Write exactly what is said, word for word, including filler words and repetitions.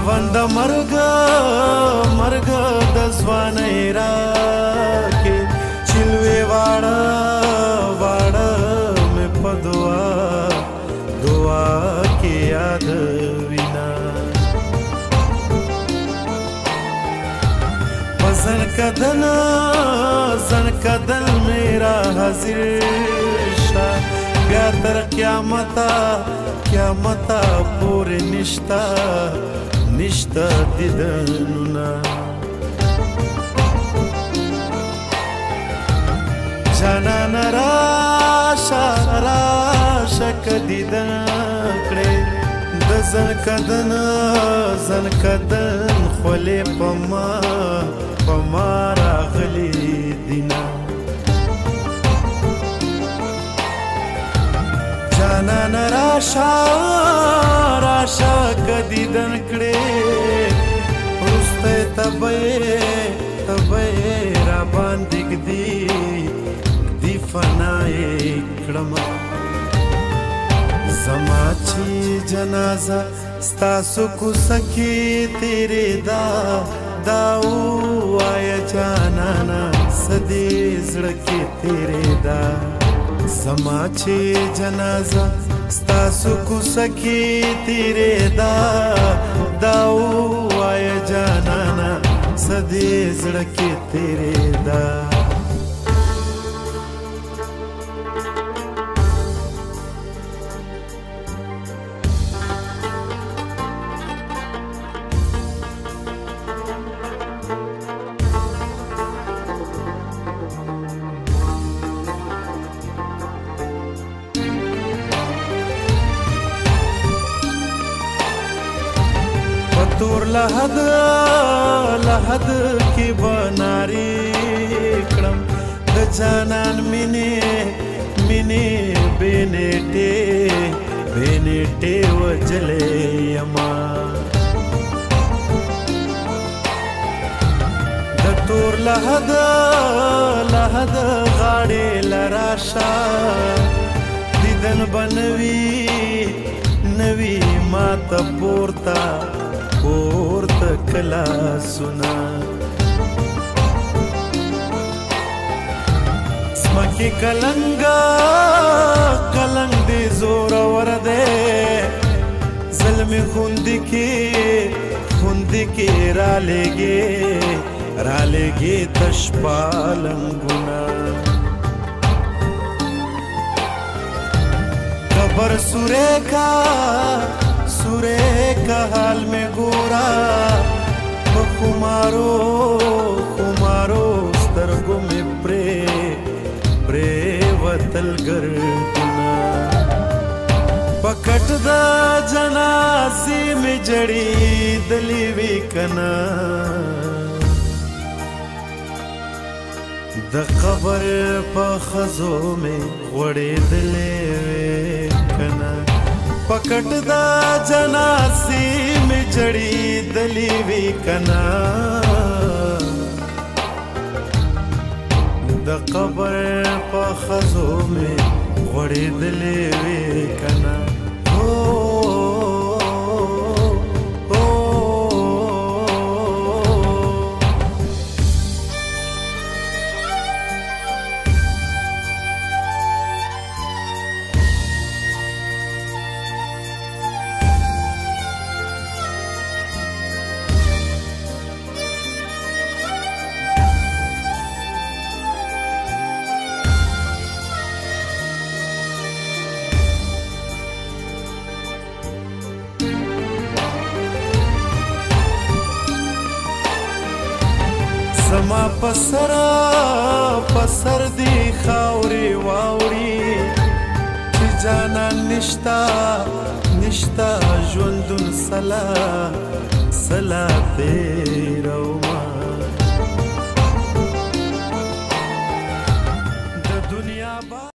خاوند مرګ مرګ د ځوانۍ راکې چې لوی واړه واړه مې په دعا دعا کې یادوینه په زن کدل زن کدل مې را حاضر شه بیا تر قیامته قیامته پورې نشته نشته دیدنونه جانان راشه راشه که دیدن کړې د زنکدن زنکدن خولې په ما په ما راغلي دینه جانان راشه راشه که دیدن کړې وروسته تبه تبه را باندې ږدي ږدي فنا یې کړمه زما چې جنازه ستاسو کوڅه کې تېرېدا دا ووایه جانانه څه دې زړه کې تېرېدا زما چې جنازه ستاسو کوڅه کې تېرېدا دا ووایه جانانه څه دې زړه کې تېرېدا تور لحد لحد کی بناری کړم د جانان مینې مینې بینېټې بینېټې وجلې یما د تور لحد لحد غاړې لراشه دیدن بنوي نوي ماته پورته پورته کلا سنا سمکی کلنگا کلنگ دی زور ورده ظلمی خوندی کی خوندی کی را لگی را لگی تشپالنگونا قبر سورے کا سورے کا حال میں گورا خمارو خمارو سترگو میں پرے پرے وطل گردنا پکٹ دا جنازی میں جڑی دلی وی کنا دا قبر پا خزو میں غڑی دلی وی کنا پکٹ دا جنازی میں جڑی دلی وی کنا دا قبر پا خزو میں غڑی دلی وی کنا زما پسر پسر دی خاوري واوري چې جانان نشتا نشتا ژوندون سلا سلا تیروم